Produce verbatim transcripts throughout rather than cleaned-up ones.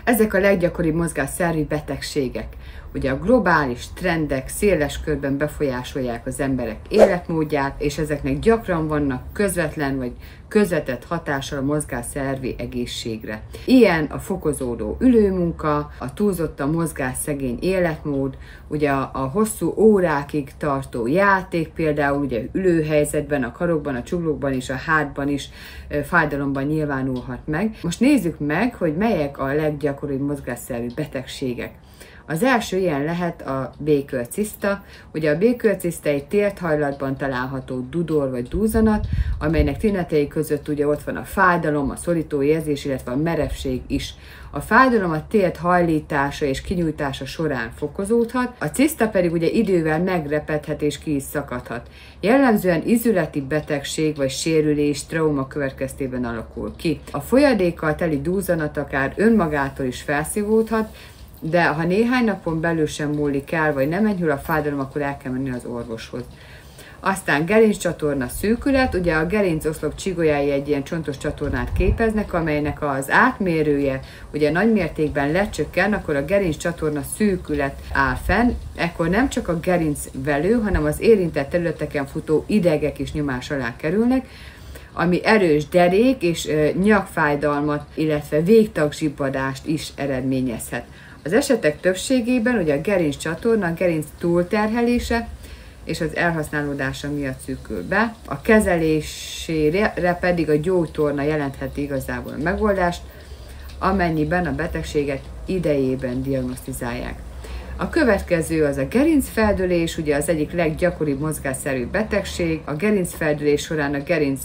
Ezek a leggyakoribb mozgásszervi betegségek. Ugye a globális trendek széles körben befolyásolják az emberek életmódját, és ezeknek gyakran vannak közvetlen vagy közvetett hatással a mozgásszervi egészségre. Ilyen a fokozódó ülőmunka, a túlzottan mozgásszegény életmód, ugye a, a hosszú órákig tartó játék, például ugye ülőhelyzetben, a karokban, a csuklókban és a hátban is e, fájdalomban nyilvánulhat meg. Most nézzük meg, hogy melyek a leggyakoribb mozgásszervi betegségek. Az első ilyen lehet a békölciszta. Ugye a békölciszta egy térthajlatban található dudor vagy dúzanat, amelynek tünetei között ugye ott van a fájdalom, a szorító érzés, illetve a merevség is. A fájdalom a tért hajlítása és kinyújtása során fokozódhat, a ciszta pedig ugye idővel megrepedhet és ki is szakadhat. Jellemzően izületi betegség vagy sérülés, trauma következtében alakul ki. A folyadékkal teli dúzanat akár önmagától is felszívódhat, de ha néhány napon belül sem múlik el, vagy nem enyhül a fájdalom, akkor el kell menni az orvoshoz. Aztán gerinccsatorna szűkület, ugye a gerincoszlop csigolyái egy ilyen csontos csatornát képeznek, amelynek az átmérője ugye nagy mértékben lecsökken, akkor a gerinccsatorna szűkület áll fenn, ekkor nem csak a gerincvelő, hanem az érintett területeken futó idegek is nyomás alá kerülnek, ami erős derék és nyakfájdalmat, illetve végtagzsibbadást is eredményezhet. Az esetek többségében ugye a gerinccsatorna, a gerinc túlterhelése és az elhasználódása miatt szűkül be. A kezelésére pedig a gyógytorna jelentheti igazából a megoldást, amennyiben a betegséget idejében diagnosztizálják. A következő az a gerincfeldülés, ugye az egyik leggyakoribb mozgásszerű betegség. A gerincfeldülés során a gerinc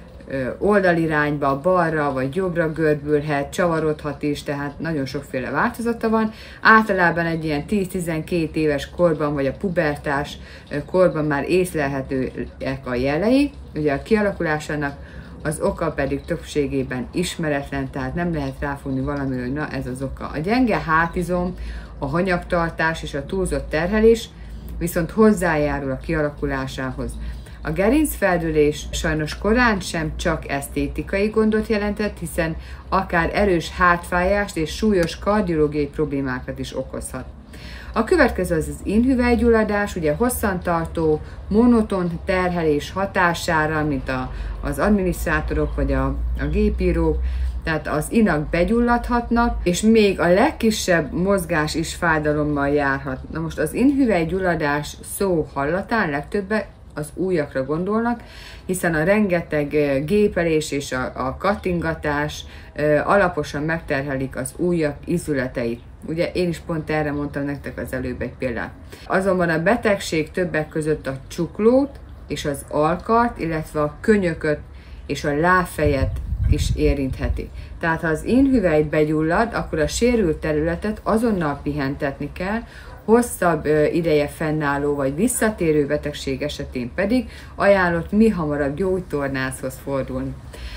oldalirányba, balra vagy jobbra görbülhet, csavarodhat is, tehát nagyon sokféle változata van. Általában egy ilyen tíz-tizenkét éves korban, vagy a pubertás korban már észlelhetőek a jelei, ugye a kialakulásának, az oka pedig többségében ismeretlen, tehát nem lehet ráfogni valamire, hogy na ez az oka. A gyenge hátizom, a hanyagtartás és a túlzott terhelés viszont hozzájárul a kialakulásához. A gerincfeldülés sajnos korán sem csak esztétikai gondot jelentett, hiszen akár erős hátfájást és súlyos kardiológiai problémákat is okozhat. A következő az az inhüvelygyulladás, ugye hosszantartó, monoton terhelés hatására, mint a, az adminisztrátorok vagy a, a gépírók, tehát az inak begyulladhatnak, és még a legkisebb mozgás is fájdalommal járhat. Na most az inhüvelygyulladás szó hallatán legtöbben az ujjakra gondolnak, hiszen a rengeteg gépelés és a, a kattingatás alaposan megterhelik az ujjak izületeit. Ugye én is pont erre mondtam nektek az előbb egy példát. Azonban a betegség többek között a csuklót és az alkart, illetve a könyököt és a lábfejet is érintheti. Tehát ha az inhüvely begyullad, akkor a sérült területet azonnal pihentetni kell, hosszabb ideje fennálló vagy visszatérő betegség esetén pedig ajánlott mihamarabb gyógytornászhoz fordulni.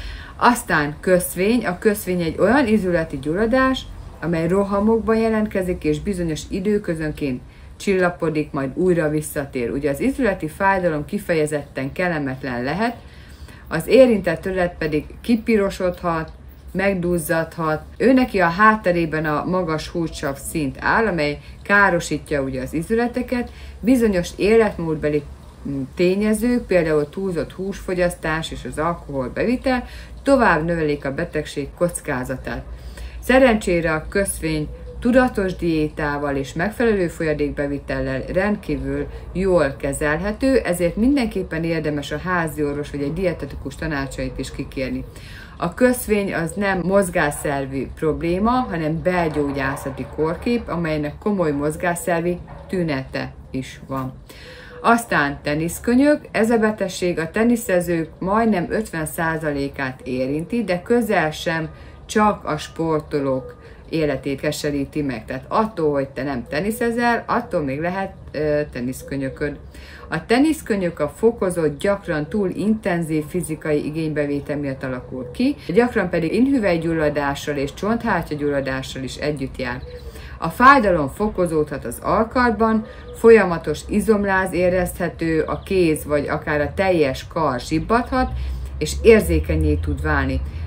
Aztán köszvény. A köszvény egy olyan izületi gyulladás, amely rohamokban jelentkezik és bizonyos időközönként csillapodik, majd újra visszatér. Ugye az izületi fájdalom kifejezetten kellemetlen lehet, az érintett terület pedig kipirosodhat, megduzzadhat. Őneki a hátterében a magas hússav szint áll, amely károsítja ugye az izületeket. Bizonyos életmódbeli tényezők, például túlzott húsfogyasztás és az alkoholbevitel tovább növelik a betegség kockázatát. Szerencsére a köszvény tudatos diétával és megfelelő folyadékbevitellel rendkívül jól kezelhető, ezért mindenképpen érdemes a házi orvos vagy egy dietetikus tanácsait is kikérni. A köszvény az nem mozgásszervi probléma, hanem belgyógyászati kórkép, amelynek komoly mozgásszervi tünete is van. Aztán teniszkönyök. Ez a betegség a teniszezők majdnem ötven százalékát érinti, de közel sem csak a sportolók életét keseríti meg. Tehát attól, hogy te nem teniszezel, attól még lehet ö, teniszkönyököd. A teniszkönyök a fokozott, gyakran túl intenzív fizikai igénybevétel miatt alakul ki, gyakran pedig inhüvelygyulladással és csonthártyagyulladással is együtt jár. A fájdalom fokozódhat az alkarban, folyamatos izomláz érezhető, a kéz vagy akár a teljes kar zsibbadhat, és érzékenyé tud válni.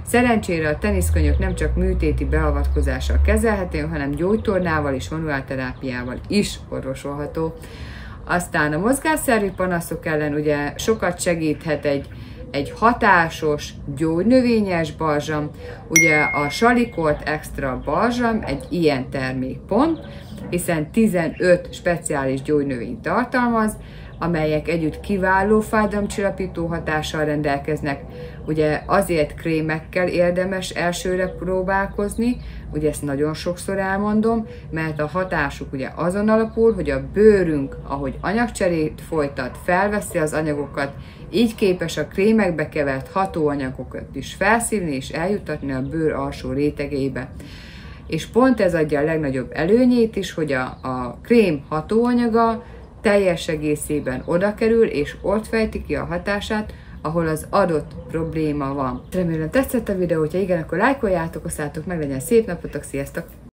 Szerencsére a teniszkönyök nem csak műtéti beavatkozással kezelhető, hanem gyógytornával és manuálterápiával is orvosolható. Aztán a mozgásszervi panaszok ellen ugye sokat segíthet egy, egy hatásos gyógynövényes balzsam, ugye a Salicort Extra balzsam egy ilyen termékpont, hiszen tizenöt speciális gyógynövényt tartalmaz, amelyek együtt kiváló fájdalomcsillapító hatással rendelkeznek. Ugye azért krémekkel érdemes elsőre próbálkozni, ugye ezt nagyon sokszor elmondom, mert a hatásuk ugye azon alapul, hogy a bőrünk, ahogy anyagcserét folytat, felveszi az anyagokat, így képes a krémekbe kevert hatóanyagokat is felszívni és eljutatni a bőr alsó rétegeibe. És pont ez adja a legnagyobb előnyét is, hogy a, a krém hatóanyaga teljes egészében oda kerül, és ott fejti ki a hatását, ahol az adott probléma van. Remélem tetszett a videó, hogyha igen, akkor lájkoljátok, osszátok meg, legyen szép napotok, sziasztok!